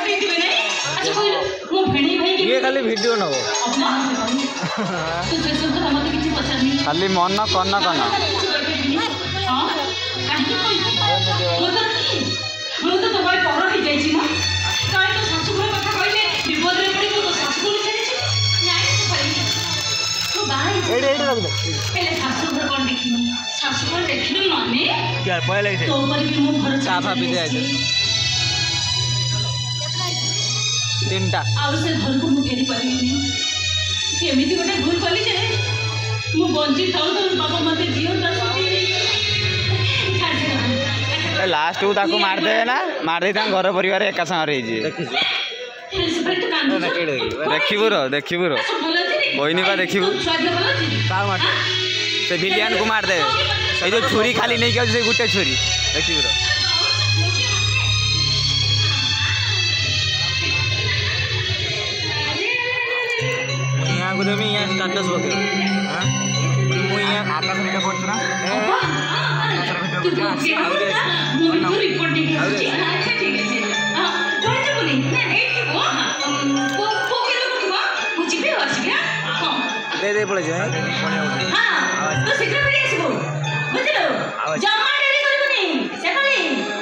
देथिबे नै अच्छा कहलु मो भेणी भाई ये खाली वीडियो न हो तो से सब तो मते किछि पछानी खाली मन कन कन हां काहे कोइ मो तो भाई पर ही जाई छी ना काहे तो सासु घर कथा कहले विपद रे पड़ी तो सासु को छाड़ी छी न्याय से पड़ी तो भाई एडे एडे रख दे पहले सासु घर कोन देखिनी सासु घर देखिनी माने क्या पहले से तो पर भी मो घर साफा भी दे आइ तीनटा आउ से घर को मु फेरी परिनी एमिति गोटे भूल कली जे मु बंची थाउ तो बाबा मते जीवन दा लास्ट को ताको मार दे ना मार दे तां घर परिवार एका संग रही जी देखिबु रो कोइनी बा देखिबु का मार से विलियन को मार दे ए जो छुरी खाली नहीं के से गुटे छुरी देखिबु रो यहाँ को देमी यहाँ स्टेटस बके हां मु यहाँ आकाश में पहुंच ना रिपोर्टिंग अच्छा ठीक है हां कोन जे बोली ना एठी वो को के लोग को मुझे भी आसी हां दे पड़े जाए हां तो शीघ्र आसीबो बुझलो जमा डेरी करबनी सेकली